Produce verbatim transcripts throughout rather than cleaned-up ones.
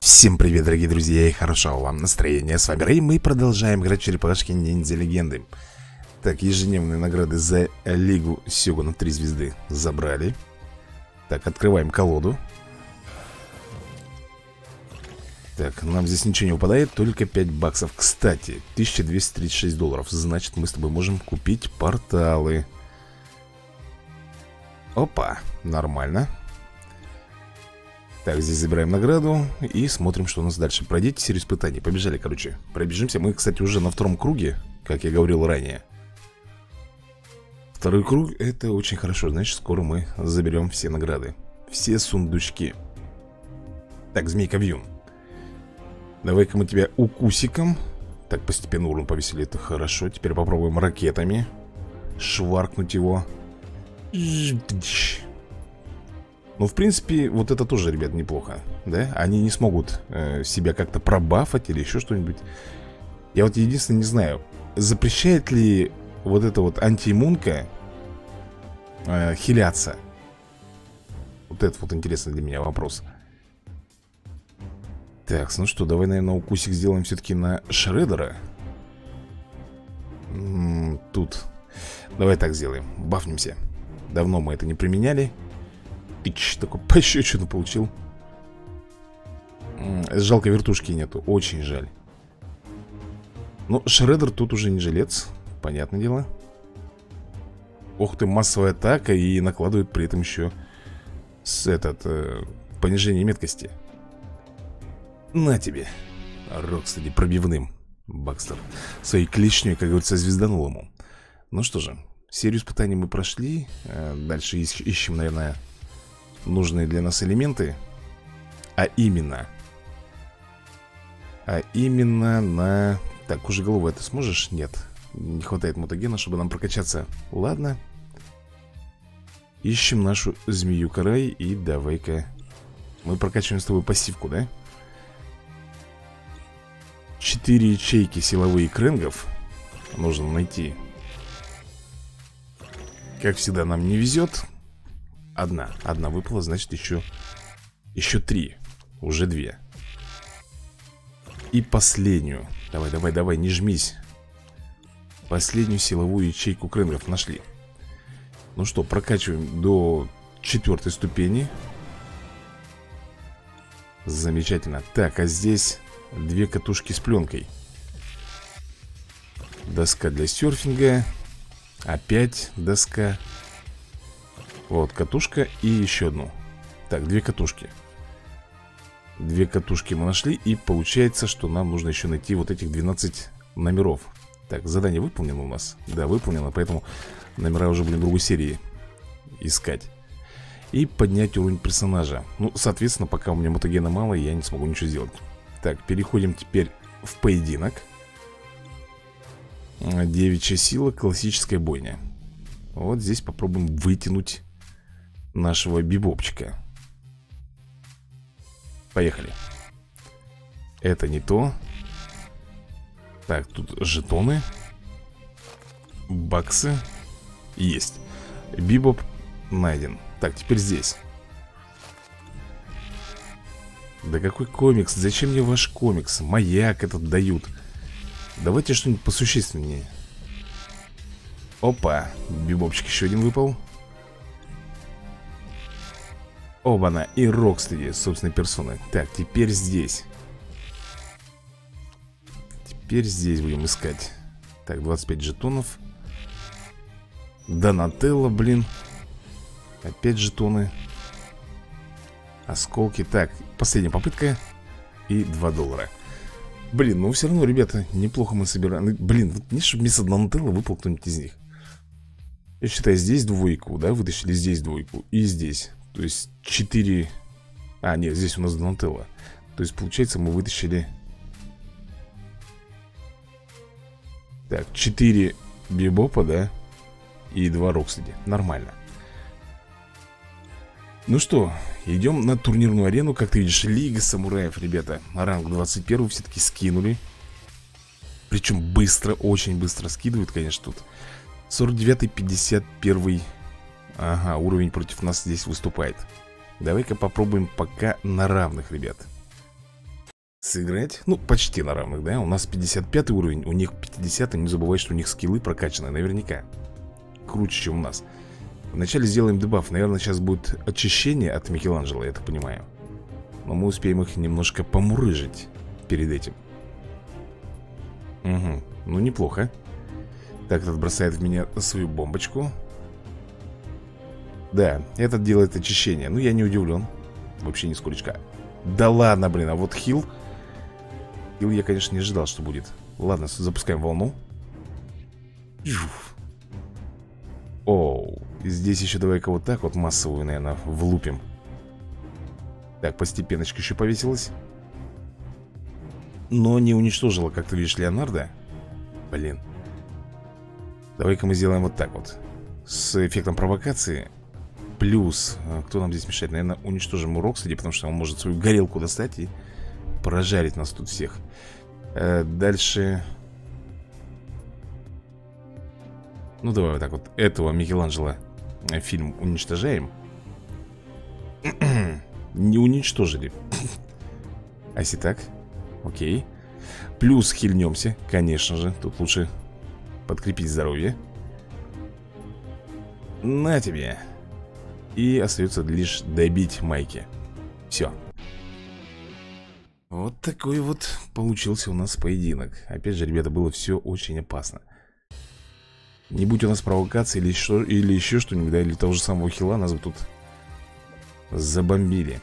Всем привет, дорогие друзья, и хорошего вам настроения. С вами Рэй, мы продолжаем играть в черепашки ниндзя легенды. Так, ежедневные награды за Лигу Сёгуна три звезды забрали. Так, открываем колоду. Так, нам здесь ничего не выпадает, только пять баксов. Кстати, тысяча двести тридцать шесть долларов. Значит, мы с тобой можем купить порталы. Опа, нормально. Так, здесь забираем награду и смотрим, что у нас дальше. Пройдите серию испытаний. Побежали, короче. Пробежимся. Мы, кстати, уже на втором круге, как я говорил ранее. Второй круг, это очень хорошо. Значит, скоро мы заберем все награды. Все сундучки. Так, змейка Вьюн. Давай-ка мы тебя укусиком. Так, постепенно урон повесили. Это хорошо. Теперь попробуем ракетами шваркнуть его. Ну, в принципе, вот это тоже, ребят, неплохо. Да? Они не смогут э, себя как-то пробафать или еще что-нибудь. Я вот единственное не знаю, запрещает ли вот эта вот антииммунка э, хиляться. Вот это вот интересный для меня вопрос. Так, ну что, давай, наверное, укусик сделаем все-таки на Шреддера. М-м, тут. Давай так сделаем, бафнемся. Давно мы это не применяли. Тыч, такой пощечину получил. Жалко, вертушки нету, очень жаль. Но Шреддер тут уже не жилец, понятное дело. Ох ты, массовая атака. И накладывает при этом еще с этот э, понижение меткости. На тебе. Рок, кстати, пробивным. Бакстер своей клешней, как говорится, звезданул ему. Ну что же, серию испытаний мы прошли. Дальше ищем, наверное, нужные для нас элементы. А именно А именно на... Так, уже головой ты сможешь? Нет, не хватает мутагена, чтобы нам прокачаться. Ладно. Ищем нашу змею Карай. И давай-ка мы прокачиваем с тобой пассивку, да? Четыре ячейки силовые крэнгов нужно найти. Как всегда, нам не везет. Одна, одна выпала, значит еще Еще три, уже две. И последнюю. Давай, давай, давай, не жмись. Последнюю силовую ячейку крэнгов нашли. Ну что, прокачиваем до четвертой ступени. Замечательно. Так, а здесь две катушки с пленкой. Доска для серфинга. Опять доска. Вот катушка и еще одну. Так, две катушки. Две катушки мы нашли. И получается, что нам нужно еще найти вот этих двенадцать номеров. Так, задание выполнено у нас. Да, выполнено, поэтому номера уже будем в другой серии искать. И поднять уровень персонажа. Ну, соответственно, пока у меня мутагена мало, я не смогу ничего сделать. Так, переходим теперь в поединок. Девичья сила, классическая бойня. Вот здесь попробуем вытянуть нашего бибопчика. Поехали. Это не то. Так, тут жетоны. Баксы. Есть. Бибоп найден. Так, теперь здесь. Да какой комикс? Зачем мне ваш комикс? Маяк этот дают. Давайте что-нибудь посущественнее. Опа, бибопчик еще один выпал. Оба-на, и Рокстеди, собственной персоной. Так, теперь здесь. Теперь здесь будем искать. Так, двадцать пять жетонов. Донателло, блин. Опять жетоны. Осколки. Так, последняя попытка. И два доллара. Блин, ну все равно, ребята, неплохо мы собираем. Блин, вот не чтобы вместо Донателло выпал кто-нибудь из них. Я считаю, здесь двойку, да, вытащили здесь двойку. И здесь. То есть четыре. А, нет, здесь у нас Донателло. То есть, получается, мы вытащили. Так, четыре бибопа, да. И два Рокстеди. Нормально. Ну что, идем на турнирную арену. Как ты видишь, Лига Самураев, ребята. Ранг двадцать один все-таки скинули. Причем быстро, очень быстро скидывают, конечно, тут. сорок девятый, пятьдесят первый. Ага, уровень против нас здесь выступает. Давай-ка попробуем пока на равных, ребят. сыграть. Ну, почти на равных, да? У нас пятьдесят пятый уровень, у них пятидесятый. Не забывай, что у них скиллы прокачаны, наверняка круче, чем у нас. Вначале сделаем дебаф. Наверное, сейчас будет очищение от Микеланджело, я так понимаю. Но мы успеем их немножко помурыжить перед этим. Угу, ну неплохо. Так, этот бросает в меня свою бомбочку. Да, этот делает очищение. Ну, я не удивлен. Вообще нисколечко. Да ладно, блин, а вот хил. Хил я, конечно, не ожидал, что будет. Ладно, запускаем волну. Жуф. Оу, здесь еще давай-ка вот так вот массовую, наверное, влупим. Так, постепеночка еще повесилась. Но не уничтожила, как ты видишь, Леонардо. Блин. Давай-ка мы сделаем вот так вот. С эффектом провокации. Плюс, кто нам здесь мешает? Наверное, уничтожим Роксади, потому что он может свою горелку достать и прожарить нас тут всех. э, Дальше. Ну, давай вот так вот. Этого Микеланджело фильм уничтожаем. Не уничтожили. А если так? Окей. Плюс хильнемся, конечно же. Тут лучше подкрепить здоровье. На тебе. И остается лишь добить Майки. Все. Вот такой вот получился у нас поединок. Опять же, ребята, было все очень опасно. Не будь у нас провокации или еще, или еще что-нибудь, да, или того же самого хила, нас бы тут забомбили.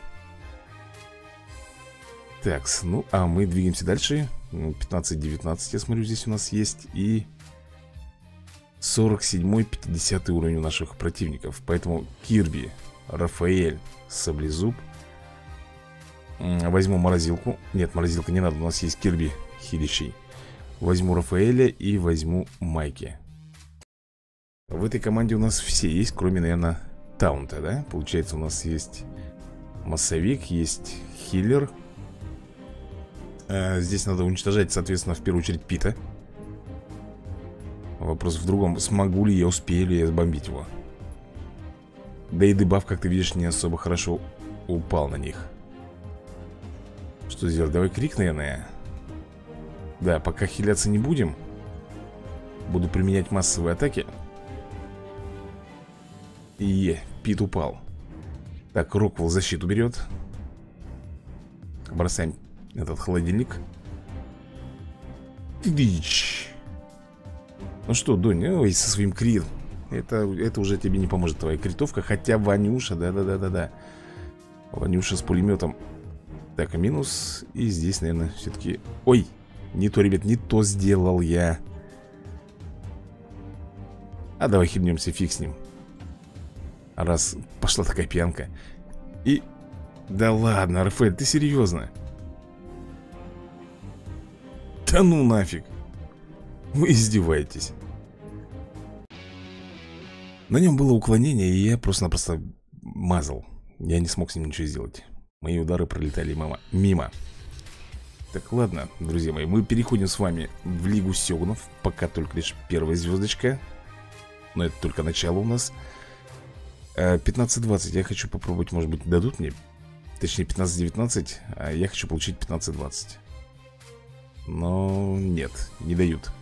Так, ну, а мы двигаемся дальше. пятнадцать девятнадцать, я смотрю, здесь у нас есть. И сорок седьмой, пятидесятый уровень у наших противников. Поэтому Кирби, Рафаэль, Саблезуб. Возьму морозилку. Нет, морозилка не надо, у нас есть Кирби хилищий. Возьму Рафаэля и возьму Майки. В этой команде у нас все есть, кроме, наверное, Таунта, да? Получается, у нас есть массовик, есть хиллер. а, Здесь надо уничтожать, соответственно, в первую очередь Пита. Вопрос в другом, смогу ли я, успею ли я сбомбить его. Да и дебаф, как ты видишь, не особо хорошо упал на них. Что сделать? Давай крик, наверное. Да, пока хиляться не будем. Буду применять массовые атаки. И Пит упал. Так, Роквелл защиту берет. Бросаем этот холодильник. Дичь. Ну что, Доня, ой, со своим крит. Это, это уже тебе не поможет, твоя критовка. Хотя Ванюша, да-да-да-да-да. Ванюша с пулеметом. Так, минус. И здесь, наверное, все-таки... Ой, не то, ребят, не то сделал я. А давай хильнемся, фиг с ним. Раз пошла такая пьянка. И... Да ладно, Рафаэль, ты серьезно? Да ну нафиг. Вы издеваетесь. На нем было уклонение, и я просто-напросто мазал. Я не смог с ним ничего сделать. Мои удары пролетали мимо. мимо. Так, ладно, друзья мои, мы переходим с вами в Лигу Сёгунов. Пока только лишь первая звездочка. Но это только начало у нас. пятнадцать двадцать, я хочу попробовать, может быть, дадут мне. Точнее, пятнадцать девятнадцать, а я хочу получить пятнадцать двадцать. Но нет, не дают.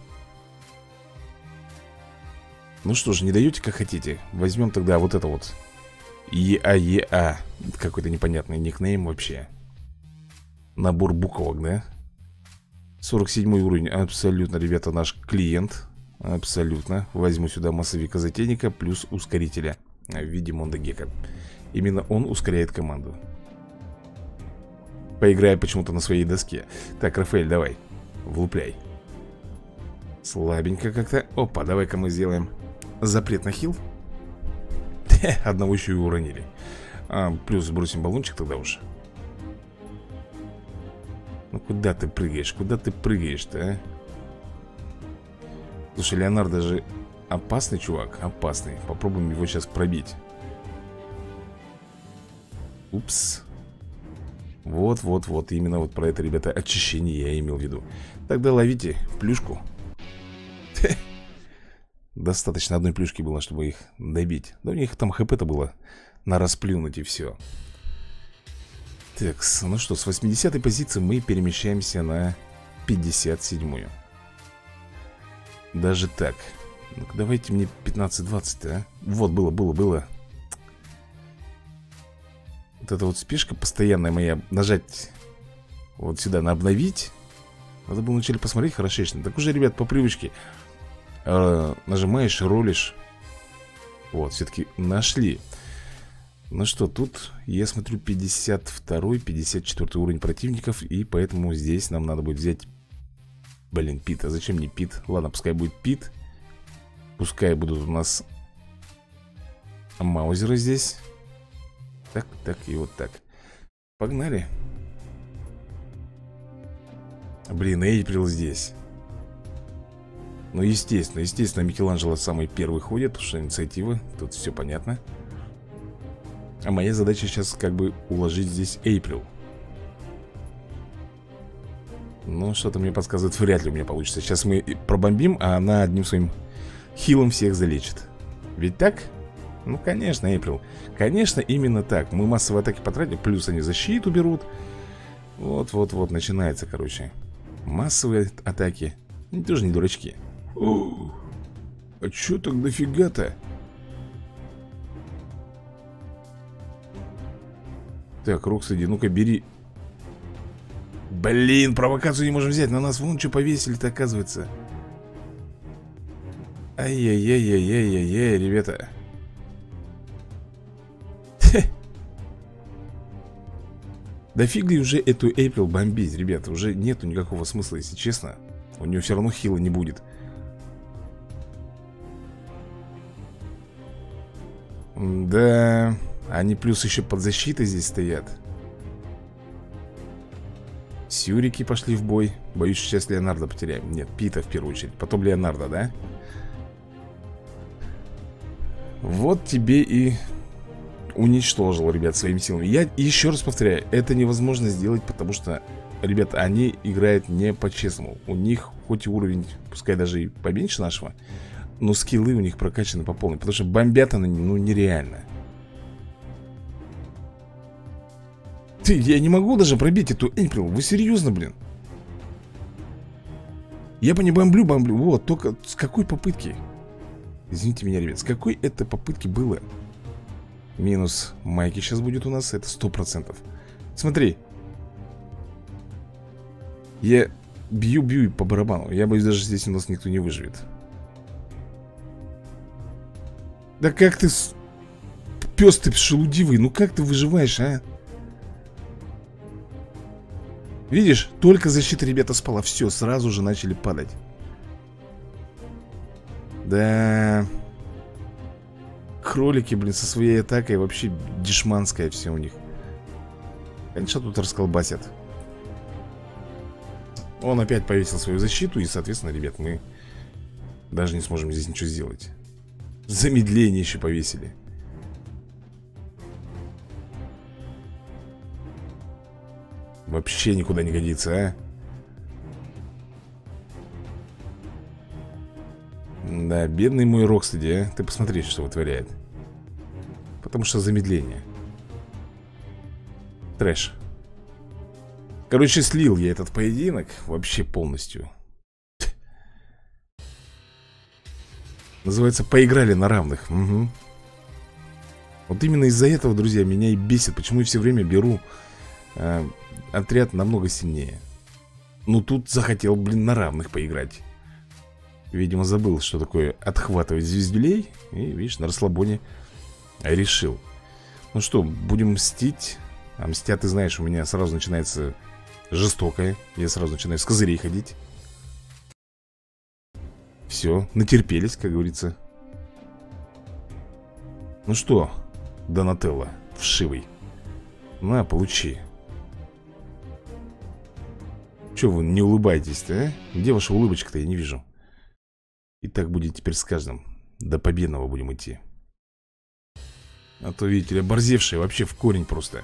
Ну что ж, не даете, как хотите. Возьмем тогда вот это вот ЕАЕА. Какой-то непонятный никнейм вообще. Набор буквок, да? сорок седьмой уровень. Абсолютно, ребята, наш клиент. Абсолютно. Возьму сюда массовика-затейника плюс ускорителя в виде Мондагека. Именно он ускоряет команду. Поиграю почему-то на своей доске. Так, Рафаэль, давай, влупляй. Слабенько как-то. Опа, давай-ка мы сделаем запрет на хил. Одного еще и уронили. а, Плюс бросим баллончик тогда уж. Ну куда ты прыгаешь? Куда ты прыгаешь-то, а? Слушай, Леонардо же опасный чувак. Опасный. Попробуем его сейчас пробить. Упс. Вот-вот-вот. Именно вот про это, ребята, очищение я имел в виду. Тогда ловите плюшку. Достаточно одной плюшки было, чтобы их добить. Да у них там хп-то было на расплюнуть и все. Так, ну что, с восьмидесятой позиции мы перемещаемся на пятьдесят седьмую. Даже так. Ну-ка, давайте мне пятнадцать двадцать, а? Вот, было, было, было. Вот эта вот спешка постоянная моя. Нажать вот сюда на обновить. Надо было вначале посмотреть хорошечно. Так уже, ребят, по привычке э, нажимаешь, ролишь. Вот, все-таки нашли. Ну что, тут, я смотрю, пятьдесят второй, пятьдесят четвёртый уровень противников. И поэтому здесь нам надо будет взять... Блин, Пит, а зачем мне Пит? Ладно, пускай будет Пит. Пускай будут у нас маузеры здесь. Так, так и вот так. Погнали. Блин, Эйприл здесь. Ну, естественно, естественно, Микеланджело самый первый ходит, потому что инициатива, тут все понятно. А моя задача сейчас как бы уложить здесь Эйприл. Ну, что-то мне подсказывает, вряд ли у меня получится. Сейчас мы пробомбим, а она одним своим хилом всех залечит. Ведь так? Ну, конечно, Эйприл. Конечно, именно так. Мы массовые атаки потратили, плюс они защиту берут. Вот-вот-вот, начинается, короче. Массовые атаки. Они тоже не дурачки. О, а чё так дофига-то? Так, Роксади, ну-ка бери. Блин, провокацию не можем взять. На нас вон что повесили-то, оказывается. Ай-яй-яй-яй-яй-яй, ребята. Да фиг ли уже эту Эйприл бомбить, ребята. Уже нету никакого смысла, если честно. У нее все равно хила не будет. Да, они плюс еще под защитой здесь стоят. Сюрики пошли в бой. Боюсь, что сейчас Леонардо потеряем. Нет, Пита в первую очередь, потом Леонардо, да? Вот тебе и уничтожил, ребят, своими силами. Я еще раз повторяю, это невозможно сделать, потому что, ребята, они играют не по-честному. У них хоть и уровень, пускай даже и поменьше нашего, но скиллы у них прокачаны по полной. Потому что бомбят они, ну, нереально. Ты, я не могу даже пробить эту Эйприл. Вы серьезно, блин? Я по ней бомблю, бомблю. Вот, только с какой попытки? Извините меня, ребят, с какой это попытки было? Минус майки сейчас будет у нас, это сто процентов. Смотри. Я бью-бью по барабану. Я боюсь, даже здесь у нас никто не выживет. Да как ты... Пес ты шелудивый, ну как ты выживаешь, а? Видишь, только защита, ребята, спала. Все, сразу же начали падать. Да... Кролики, блин, со своей атакой вообще дешманская все у них. Конечно, тут расколбасят. Он опять повесил свою защиту. И, соответственно, ребят, мы даже не сможем здесь ничего сделать. Замедление еще повесили. Вообще никуда не годится, а? Да, бедный мой Рокстеди, а. Ты посмотри, что вытворяет. Потому что замедление. Трэш. Короче, слил я этот поединок вообще полностью. Называется, поиграли на равных. Угу. Вот именно из-за этого, друзья, меня и бесит. Почему я все время беру э, отряд намного сильнее. Ну тут захотел, блин, на равных поиграть. Видимо, забыл, что такое отхватывать звездюлей. И, видишь, на расслабоне решил. Ну что, будем мстить. А мстя, ты знаешь, у меня сразу начинается жестокое. Я сразу начинаю с козырей ходить. Все, натерпелись, как говорится. Ну что, Донателло, вшивый. На, получи. Че вы не улыбаетесь-то, а? Где ваша улыбочка-то, я не вижу. И так будет теперь с каждым. До победного будем идти. А то, видите ли, оборзевшие вообще в корень просто.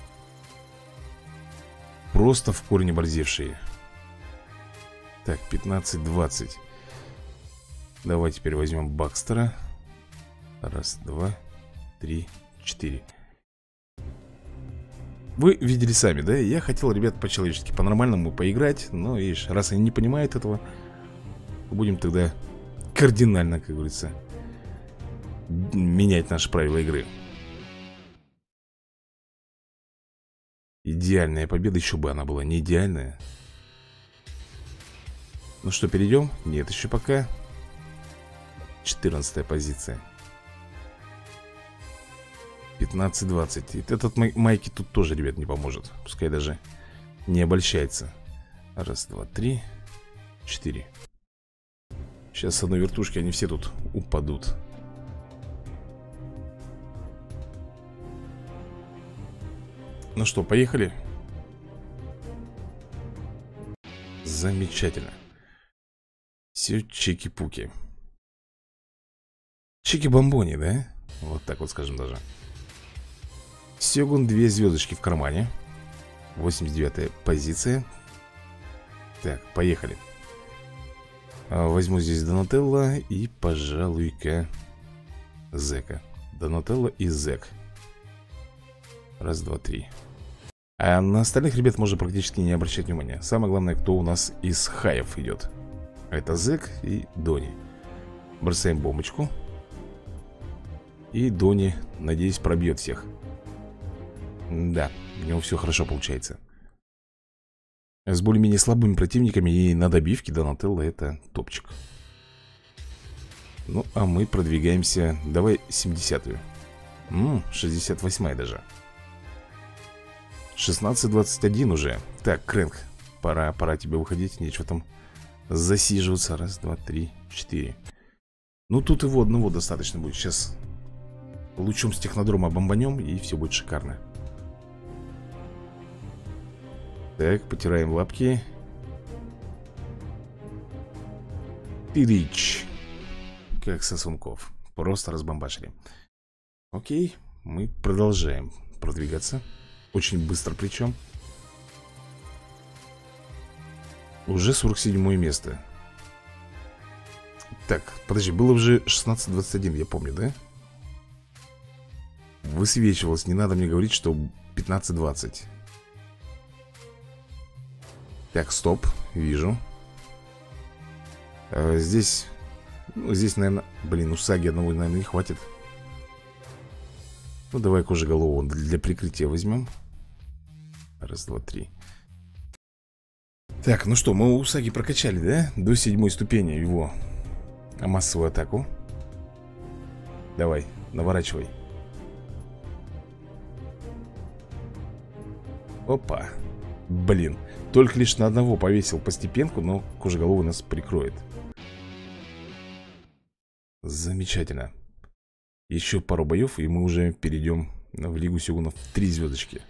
Просто в корень оборзевшие. Так, пятнадцать двадцать. Давай теперь возьмем Бакстера. Раз, два, три, четыре. Вы видели сами, да? Я хотел, ребят, по-человечески, по-нормальному поиграть. Но, видишь, раз они не понимают этого, будем тогда кардинально, как говорится, менять наши правила игры. Идеальная победа, еще бы она была не идеальная. Ну что, перейдем? Нет, еще пока. четырнадцатая позиция. пятнадцать двадцать. И этот май Майки тут тоже, ребят, не поможет. Пускай даже не обольщается. Раз, два, три, четыре. Сейчас с одной вертушки они все тут упадут. Ну что, поехали? Замечательно. Все чики-пуки. Чики-бомбони, да? Вот так вот скажем даже. Сёгун, две звездочки в кармане. восемьдесят девятая позиция. Так, поехали. Возьму здесь Донателло и, пожалуй-ка, Зека. Донателло и Зек. Раз, два, три. А на остальных ребят можно практически не обращать внимания. Самое главное, кто у нас из хаев идет. Это Зек и Дони. Бросаем бомбочку. И Дони, надеюсь, пробьет всех. Да, у него все хорошо получается. С более-менее слабыми противниками и на добивке Донателло это топчик. Ну, а мы продвигаемся. Давай семидесятую. Ммм, шестьдесят восьмая даже. шестнадцать двадцать один уже. Так, Крэнк, пора, пора тебе выходить. Нечего там засиживаться. Раз, два, три, четыре. Ну, тут его одного достаточно будет. Сейчас лучом с технодрома бомбанем, и все будет шикарно. Так, потираем лапки. Тырич. Как сосунков. Просто разбомбашили. Окей, мы продолжаем продвигаться. Очень быстро причем. Уже сорок седьмое место. Так, подожди, было уже шестнадцать двадцать один, я помню, да? Высвечивалось, не надо мне говорить, что пятнадцать двадцать. Так, стоп, вижу. а, Здесь, ну, здесь, наверное, блин, у Саги одного, наверное, не хватит. Ну, давай кожеголового для прикрытия возьмем. Раз, два, три. Так, ну что, мы у Саги прокачали, да? До седьмой ступени его массовую атаку. Давай, наворачивай. Опа. Блин, только лишь на одного повесил постепенку, но кожеголовый нас прикроет. Замечательно. Еще пару боев, и мы уже перейдем в Лигу Сёгунов три звездочки.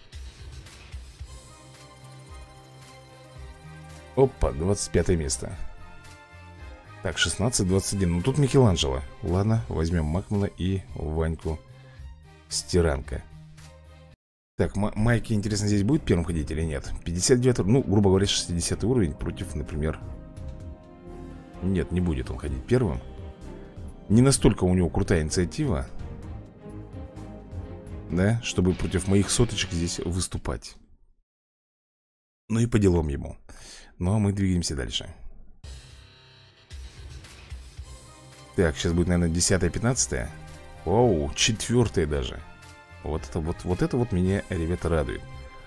Опа, двадцать пятое место. Так, шестнадцать двадцать один. Ну тут Микеланджело. Ладно, возьмем Макмана и Ваньку Стиранка. Так, Майки, интересно, здесь будет первым ходить или нет? пятьдесят девятый, ну, грубо говоря, шестидесятый уровень против, например... Нет, не будет он ходить первым. Не настолько у него крутая инициатива, да, чтобы против моих соточек здесь выступать. Ну и по делам ему. Ну, а мы двигаемся дальше. Так, сейчас будет, наверное, десятое-пятнадцатое. Оу, четвертое даже. Вот это вот, вот это вот меня, ребята, радует.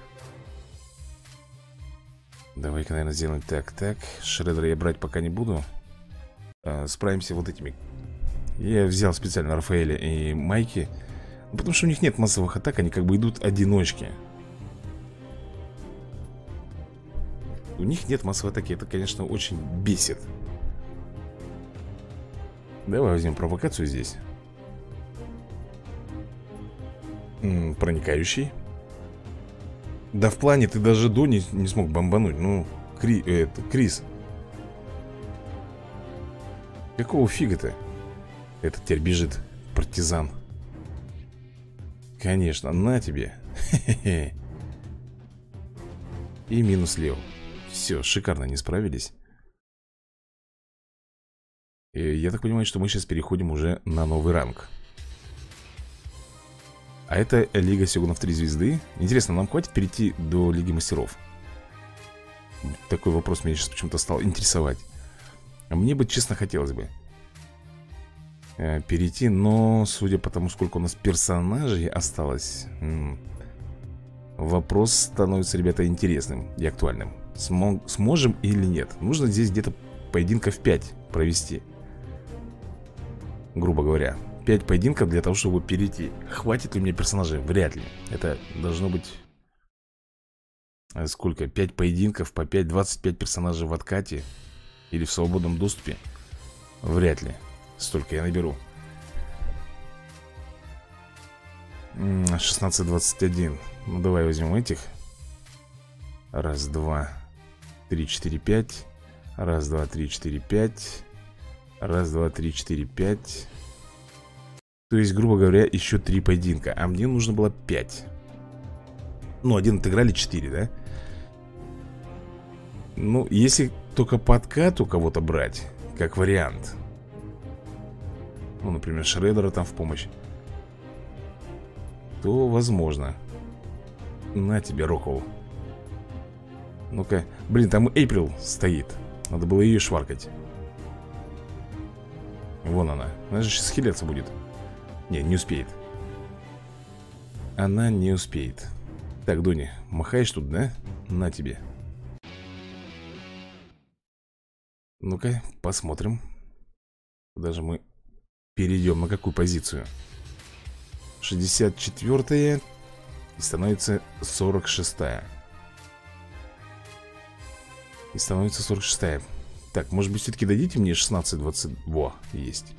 Давай-ка, наверное, сделаем так, так. Шреддера я брать пока не буду. а, Справимся вот этими. Я взял специально Рафаэля и Майки, потому что у них нет массовых атак, они как бы идут одиночки. У них нет массовой атаки, это, конечно, очень бесит. Давай возьмем провокацию здесь. М -м, проникающий. Да в плане ты даже до не, не смог бомбануть. Ну, Кри, э, это, Крис. Какого фига-то? Этот теперь бежит, партизан. Конечно, на тебе. Хе-хе-хе. И минус Лео. Все, шикарно, не справились. И я так понимаю, что мы сейчас переходим уже на новый ранг. А это Лига Сёгунов три звезды. Интересно, нам хватит перейти до Лиги Мастеров? Такой вопрос меня сейчас почему-то стал интересовать. Мне бы, честно, хотелось бы э, перейти, но судя по тому, сколько у нас персонажей осталось, м- вопрос становится, ребята, интересным и актуальным. Смо- Сможем или нет? Нужно здесь где-то поединков пять провести. Грубо говоря, пять поединков для того, чтобы перейти. Хватит ли мне персонажей? Вряд ли. Это должно быть... Сколько? пять поединков по пять, двадцать пять персонажей в откате или в свободном доступе? Вряд ли. Столько я наберу. шестнадцать двадцать один. Ну давай возьмем этих. Раз, два, три, четыре, пять. Раз, два, три, четыре, пять. Раз, два, три, четыре, пять. То есть, грубо говоря, еще три поединка. А мне нужно было пять. Ну, один отыграли, четыре, да? Ну, если только по откату кого-то брать, как вариант. Ну, например, Шреддера там в помощь, то возможно. На тебе, Рокоу. Ну-ка. Блин, там Эйприл стоит. Надо было ее шваркать. Вон она. Она же сейчас хиляться будет. Не, не успеет. Она не успеет. Так, Дони, махаешь тут, да? На тебе. Ну-ка, посмотрим. Куда же мы перейдем, на какую позицию? шестьдесят четвёртая. И становится сорок шестая. И становится сорок шестая. Так, может быть, все-таки дадите мне шестнадцать двадцать. Во, есть.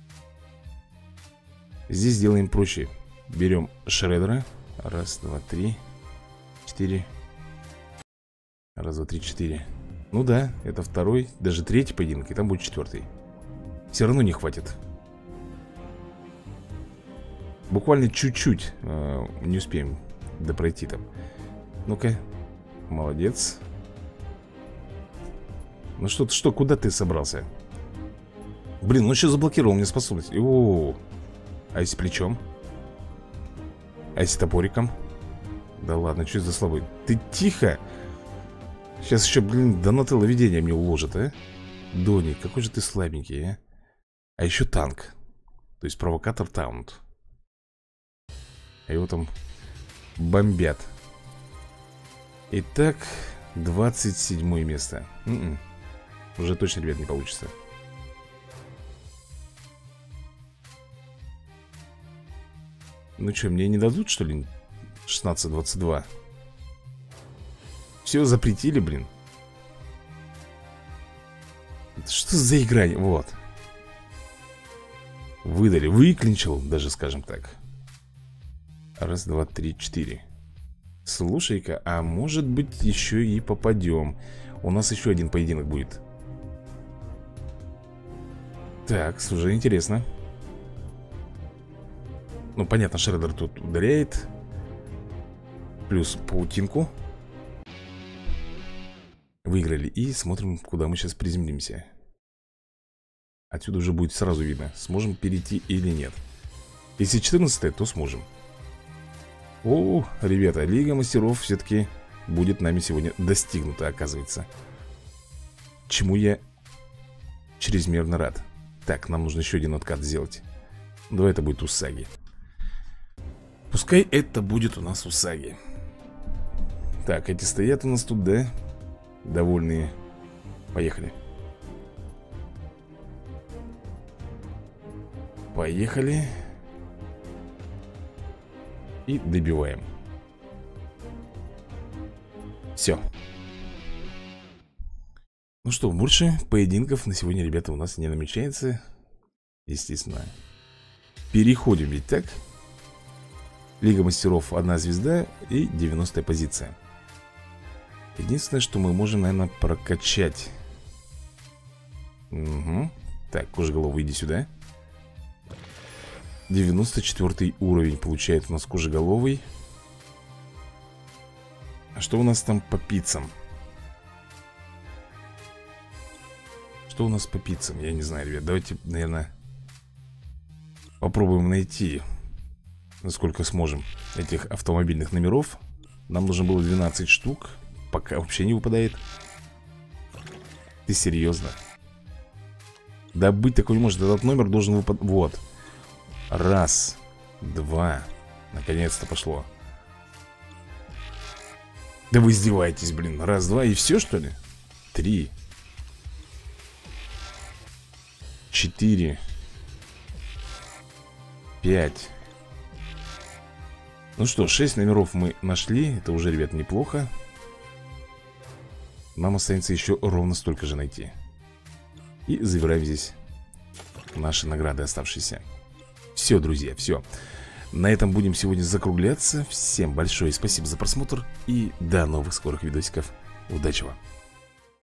Здесь сделаем проще. Берем Шреддера. Раз, два, три, четыре. Раз, два, три, четыре. Ну да, это второй, даже третий поединок, и там будет четвертый. Все равно не хватит. Буквально чуть-чуть э, не успеем допройти там. Ну-ка, молодец. Ну что ты, что, куда ты собрался? Блин, он еще заблокировал мне способность. О-о-о. А если плечом? А если топориком? Да ладно, что это за слабый? Ты тихо! Сейчас еще, блин, Донателло видение мне уложит, а? Дони, какой же ты слабенький, а? А еще танк. То есть провокатор таунт. А его там бомбят. Итак, двадцать седьмое место. М-м. Уже точно, ребят, не получится. Ну что, мне не дадут, что ли? шестнадцать двадцать два. Все запретили, блин. Это что за игра? Вот. Выдали, выклинчил, даже скажем так. Раз, два, три, четыре. Слушай-ка, а может быть еще и попадем. У нас еще один поединок будет. Так, уже интересно. Ну, понятно, Шреддер тут ударяет. Плюс паутинку. Выиграли. И смотрим, куда мы сейчас приземлимся. Отсюда уже будет сразу видно, сможем перейти или нет. Если четырнадцатое, то сможем. О, ребята, Лига Мастеров все-таки будет нами сегодня достигнута, оказывается. Чему я чрезмерно рад. Так, нам нужно еще один откат сделать. Давай это будет Усаги. Пускай это будет у нас Усаги. Так, эти стоят у нас тут, да? Довольные. Поехали. Поехали. И добиваем. Все. Ну что, больше поединков на сегодня, ребята, у нас не намечается. Естественно. Переходим ведь, так? Лига Мастеров одна звезда и девяностая позиция. Единственное, что мы можем, наверное, прокачать. Угу. Так, Кожеголовый, иди сюда. девяносто четвёртый уровень получает у нас Кожеголовый. А что у нас там по пиццам? Что у нас по пиццам? Я не знаю, ребят. Давайте, наверное, попробуем найти. насколько сможем, этих автомобильных номеров. Нам нужно было двенадцать штук. Пока вообще не выпадает. Ты серьезно? Да быть такого не может. Этот номер должен выпадать. Вот. Раз. Два. Наконец-то пошло. Да вы издеваетесь, блин. Раз, два и все, что ли? Три. Четыре. Пять. Ну что, шесть номеров мы нашли. Это уже, ребят, неплохо. Нам останется еще ровно столько же найти. И забираем здесь наши награды оставшиеся. Все, друзья, все. На этом будем сегодня закругляться. Всем большое спасибо за просмотр. И до новых скорых видосиков. Удачи вам.